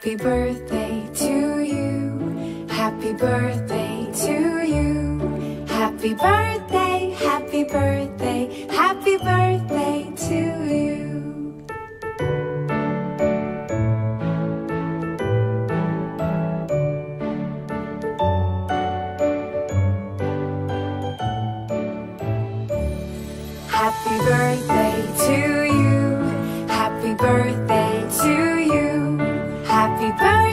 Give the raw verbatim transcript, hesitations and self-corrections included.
Happy birthday to you. Happy birthday to you. Happy birthday, happy birthday, happy birthday to you. Happy birthday to you. Happy birthday to you. Happy birthday.